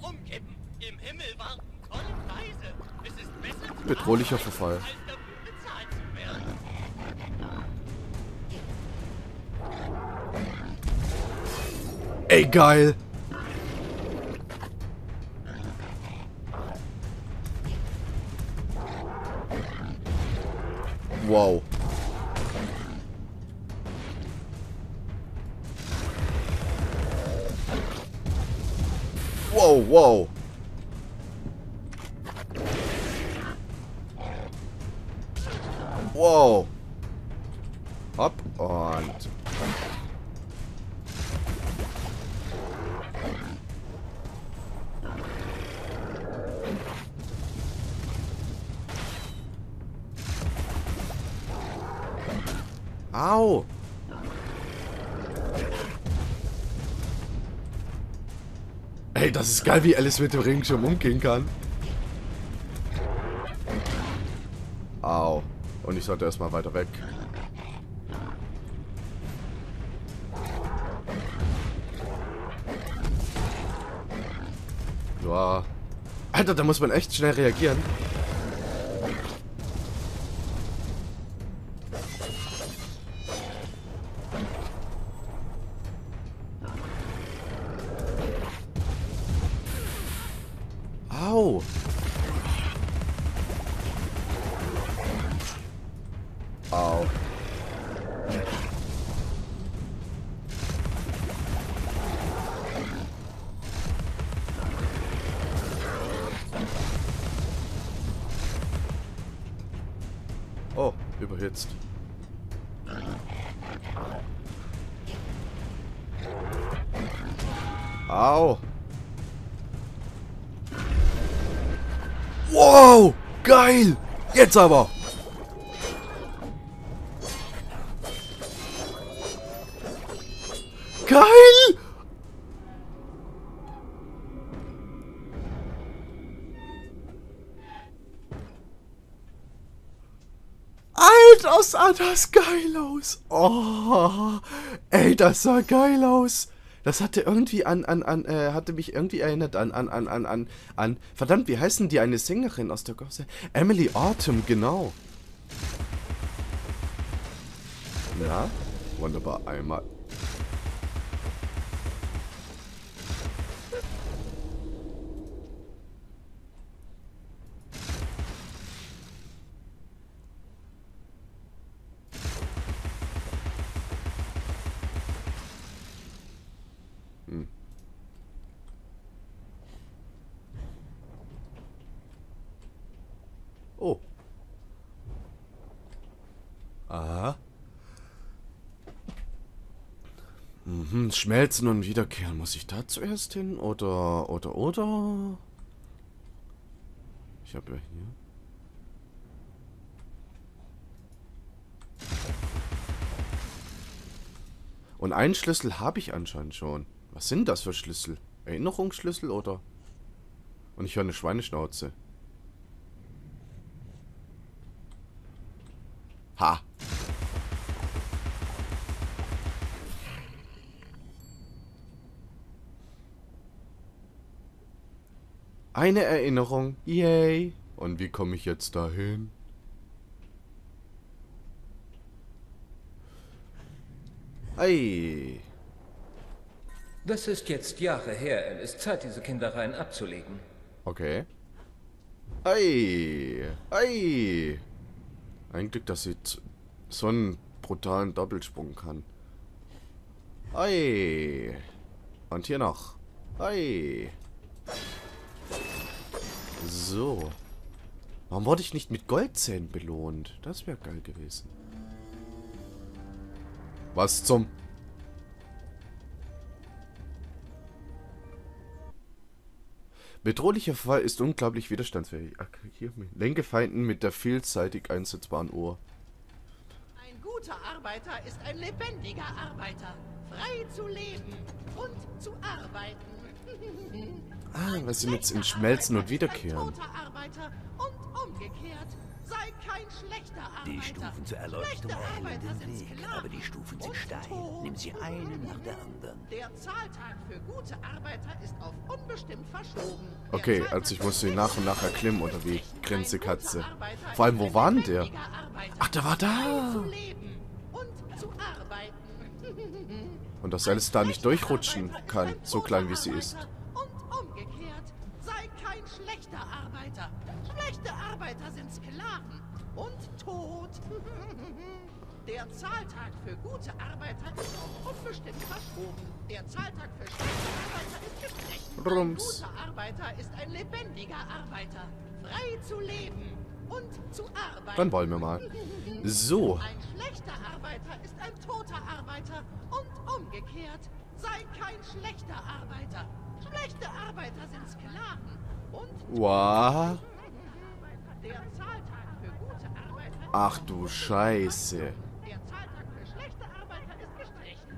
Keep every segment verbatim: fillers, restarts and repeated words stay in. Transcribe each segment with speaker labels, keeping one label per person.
Speaker 1: umkippen. Im Himmel warten tolle Preise. Es ist besser zu
Speaker 2: Bedrohlicher
Speaker 1: arbeiten,
Speaker 2: Verfall.
Speaker 1: als dafür bezahlt zu werden.
Speaker 2: Ey, geil! Wow. Wow, wow. Wow. Hopp und... Au! Ey, das ist geil, wie Alice mit dem Regenschirm umgehen kann. Au. Und ich sollte erstmal weiter weg. Ja. Alter, da muss man echt schnell reagieren. Au. Au. Oh, überhitzt. Au. Wow, geil. Jetzt aber. Geil. Alter, sah das geil aus. Oh, ey, das sah geil aus. Das hatte irgendwie an, an, an, äh, hatte mich irgendwie erinnert an, an, an, an, an, an, verdammt, wie heißen die, eine Sängerin aus der Gosse? Emily Autumn, genau. Ja, wunderbar, einmal. Hm. Oh. Aha. Mhm, schmelzen und wiederkehren. Muss ich da zuerst hin? Oder, oder, oder? Ich habe ja hier. Und einen Schlüssel habe ich anscheinend schon. Was sind das für Schlüssel? Erinnerungsschlüssel oder? Und ich höre eine Schweineschnauze. Ha! Eine Erinnerung. Yay! Und wie komme ich jetzt dahin? Ei!
Speaker 3: Das ist jetzt Jahre her, Alice. Zeit, diese Kindereien abzulegen.
Speaker 2: Okay. Ei! Ei! Ein Glück, dass sie so einen brutalen Doppelsprung kann. Ei! Und hier noch. Ei! So. Warum wurde ich nicht mit Goldzähnen belohnt? Das wäre geil gewesen. Was zum... Bedrohlicher Fall ist unglaublich widerstandsfähig. Attackiert mich. Lenke Feinden mit der vielseitig einsetzbaren Uhr.
Speaker 1: Ein guter Arbeiter ist ein lebendiger Arbeiter. Frei zu leben und zu arbeiten.
Speaker 2: Ah, was sind jetzt in Schmelzen und Wiederkehren?
Speaker 1: Ein toter Arbeiter und umgekehrt. Sei kein schlechter Arbeiter.
Speaker 4: Die Stufen zur Erleuchtung
Speaker 1: Schlechte
Speaker 4: erhellen
Speaker 1: Arbeiter
Speaker 4: den
Speaker 1: sind
Speaker 4: Weg,
Speaker 1: Sklaven
Speaker 4: aber die Stufen sind
Speaker 1: und
Speaker 4: steil.
Speaker 1: tot.
Speaker 4: Nimm sie einen nach der anderen.
Speaker 1: Der Zahltag für gute Arbeiter ist auf unbestimmt verschoben. Der
Speaker 2: Okay,
Speaker 1: Zahltag
Speaker 2: also ich
Speaker 1: für
Speaker 2: muss sie
Speaker 1: schlechte
Speaker 2: nach und nach erklimmen, oder wie?
Speaker 1: Ein
Speaker 2: Grenze
Speaker 1: guter
Speaker 2: Katze.
Speaker 1: Arbeiter
Speaker 2: Vor allem,
Speaker 1: ist
Speaker 2: wo
Speaker 1: ein
Speaker 2: war denn der?
Speaker 1: lebendiger Arbeiter.
Speaker 2: Ach, der war da.
Speaker 1: Frei zu leben und zu arbeiten.
Speaker 2: Und dass Alice da nicht durchrutschen kann, so klein wie sie ist.
Speaker 1: Und umgekehrt, sei kein schlechter Arbeiter. Schlechte Arbeiter sind Sklaven und tot. Der Zahltag für gute Arbeiter ist auf unbestimmt verschoben. Der Zahltag für schlechte Arbeiter ist gestrichen.
Speaker 2: Rums.
Speaker 1: Ein guter Arbeiter ist ein lebendiger Arbeiter. Frei zu leben und zu arbeiten.
Speaker 2: Dann wollen wir mal. So.
Speaker 1: Ein schlechter Arbeiter ist ein toter Arbeiter und umgekehrt. Sei kein schlechter Arbeiter. Schlechte Arbeiter sind Sklaven und
Speaker 2: Wow.
Speaker 1: der Zahltag für gute Arbeiter.
Speaker 2: Ach du Scheiße.
Speaker 1: Der Zahltag für schlechte Arbeiter ist gestrichen.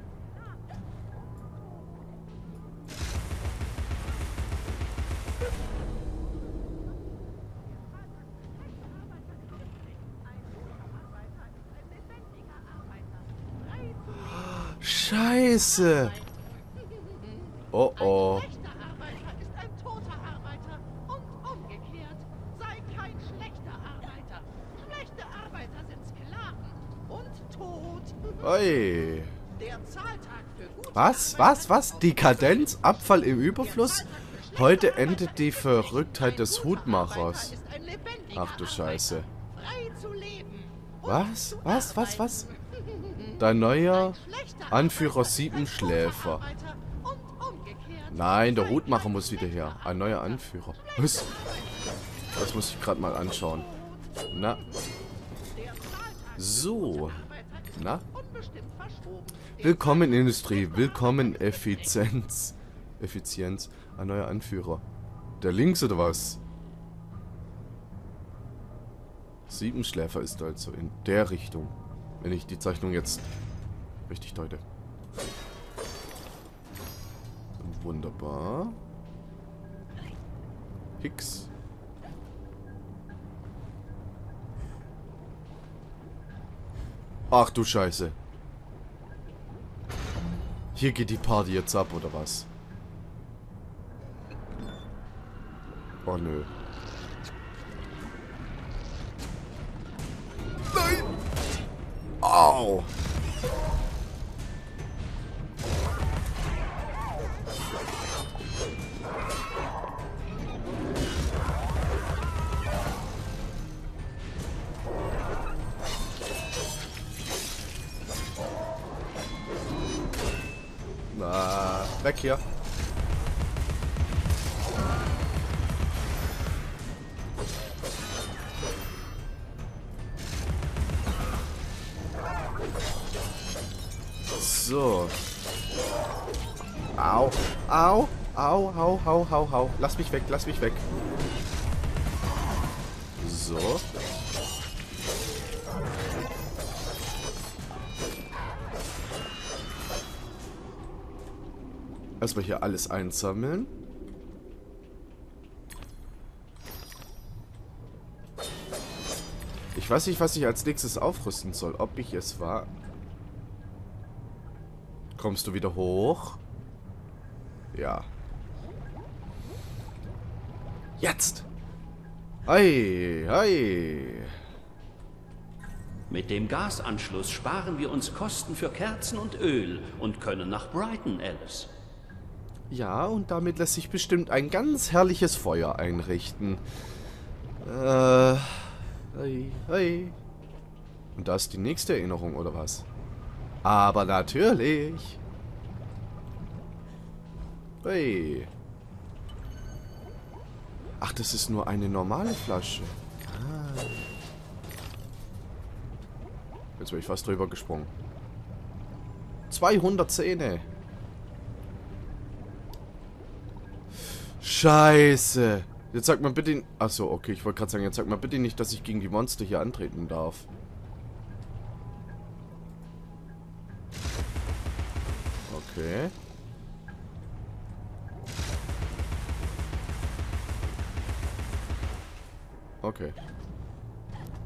Speaker 2: Scheiße. Oh oh.
Speaker 1: Ein schlechter Arbeiter ist ein toter Arbeiter und umgekehrt. Sei kein schlechter Arbeiter. Schlechte Arbeiter sind Sklaven und tot.
Speaker 2: Oi.
Speaker 1: Der Zahltag für gute
Speaker 2: Was? Was? Was? Dekadenz? Abfall im Überfluss? Heute endet die Verrücktheit des Hutmachers.
Speaker 1: ist ein lebendiger
Speaker 2: Ach du Scheiße.
Speaker 1: Arbeiter. Frei zu leben.
Speaker 2: Was? Was? Was? Was? Dein neuer Anführer Siebenschläfer. Nein, der Hutmacher muss wieder her. Ein neuer Anführer. Was? Das muss ich gerade mal anschauen. Na. So. Na. Willkommen Industrie. Willkommen Effizienz. Effizienz. Ein neuer Anführer. Der links oder was? Siebenschläfer ist also in der Richtung. Wenn ich die Zeichnung jetzt richtig deute. Wunderbar. Hicks. Ach du Scheiße. Hier geht die Party jetzt ab, oder was? Oh nö. Nein! Au! Na, weg hier. So. Au. Au. Au, au, au, au, au. Lass mich weg, lass mich weg. So. Erstmal hier alles einsammeln. Ich weiß nicht, was ich als nächstes aufrüsten soll. Ob ich es war. Kommst du wieder hoch? Ja. Jetzt! Ei, ei.
Speaker 5: Mit dem Gasanschluss sparen wir uns Kosten für Kerzen und Öl und können nach Brighton, Alice.
Speaker 2: Ja, und damit lässt sich bestimmt ein ganz herrliches Feuer einrichten. Äh. Ei, ei. Und da ist die nächste Erinnerung, oder was? Aber natürlich. Hey. Ach, das ist nur eine normale Flasche. Ah. Jetzt bin ich fast drüber gesprungen. zweihundert Zähne. Scheiße. Jetzt sagt man bitte... Achso, okay, ich wollte gerade sagen, jetzt sagt man bitte nicht, dass ich gegen die Monster hier antreten darf. Okay. Okay.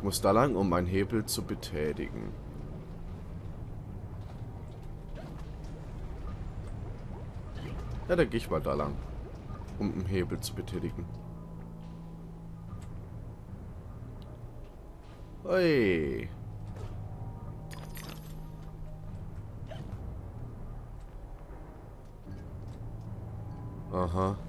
Speaker 2: Ich muss da lang, um einen Hebel zu betätigen. Ja, dann gehe ich mal da lang, um einen Hebel zu betätigen. Ui. Aha.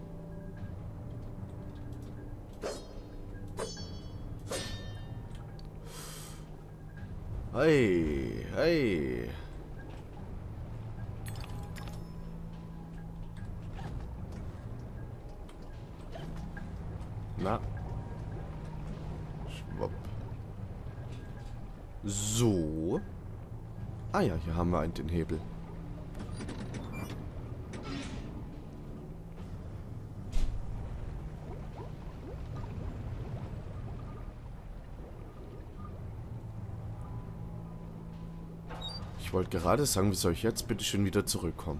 Speaker 2: Hey, hey. Na. Schwupp. So. Ah ja, hier haben wir einen, den Hebel. Ich wollte gerade sagen, wie soll ich jetzt bitte schön wieder zurückkommen?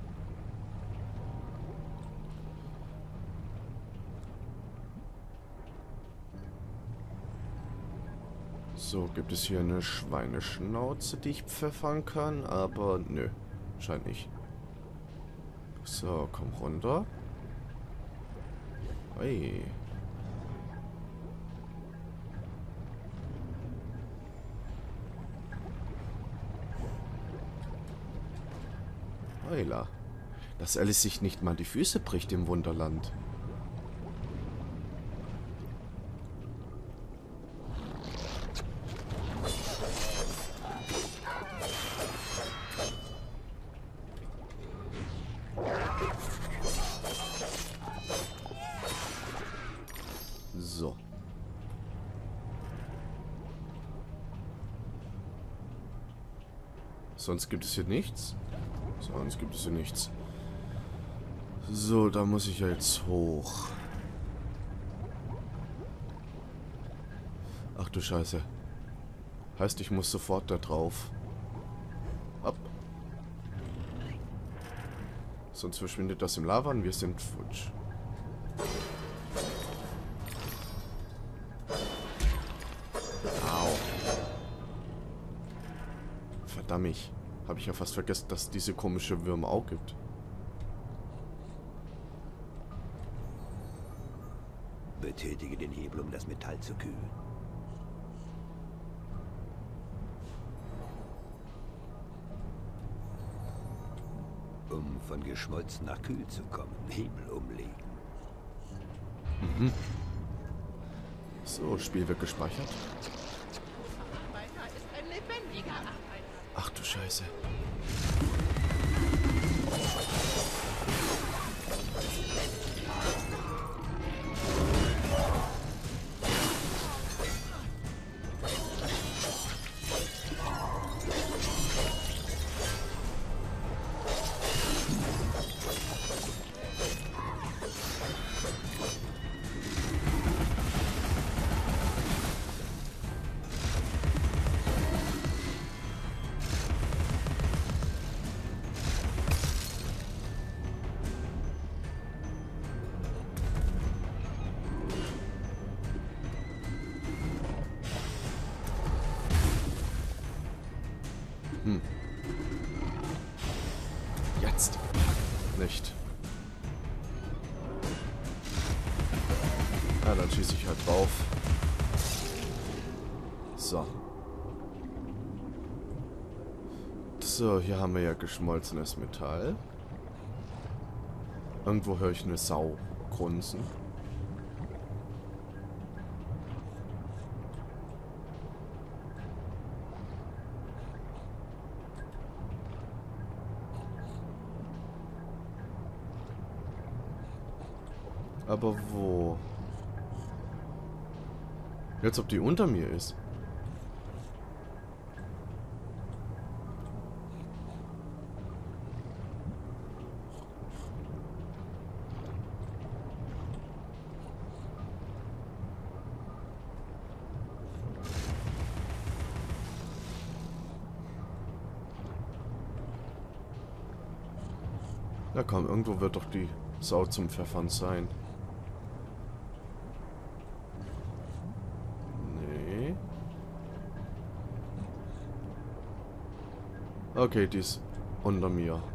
Speaker 2: So, gibt es hier eine Schweineschnauze, die ich pfeffern kann? Aber nö, scheint nicht. So, komm runter. Hey. Heila. Dass Alice sich nicht mal die Füße bricht im Wunderland. So. Sonst gibt es hier nichts. Sonst gibt es hier nichts. So, da muss ich ja jetzt hoch. Ach du Scheiße. Heißt, ich muss sofort da drauf. Ab. Sonst verschwindet das im Lava und wir sind futsch. Au. Verdammt. Habe ich ja fast vergessen, dass es diese komische Würmer auch gibt.
Speaker 4: Betätige den Hebel, um das Metall zu kühlen. Um von geschmolzen nach kühl zu kommen, Hebel umlegen.
Speaker 2: Mhm. So, Spiel wird gespeichert.
Speaker 1: Arbeiter ist ein lebendiger Arbeiter.
Speaker 2: Ach du Scheiße. Hm. Jetzt. Nicht. Ja, dann schieße ich halt drauf. So. So, hier haben wir ja geschmolzenes Metall. Irgendwo höre ich eine Sau grunzen. Aber wo? Jetzt, ob die unter mir ist. Na komm, irgendwo wird doch die Sau zum Pfeffern sein. Nee. Okay, die ist unter mir.